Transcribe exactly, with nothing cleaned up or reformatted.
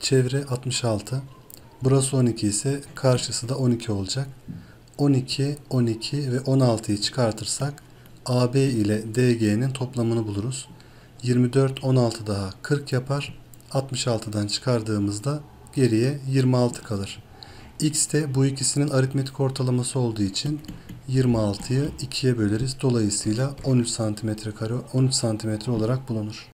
çevre altmış altı. Burası on iki ise karşısı da on iki olacak. on iki, on iki ve on altıyı çıkartırsak A B ile D G'nin toplamını buluruz. yirmi dört, on altı daha kırk yapar. altmış altıdan çıkardığımızda geriye yirmi altı kalır. X de bu ikisinin aritmetik ortalaması olduğu için yirmi altıyı ikiye böleriz. Dolayısıyla on üç santimetre kare on üç santimetre olarak bulunur.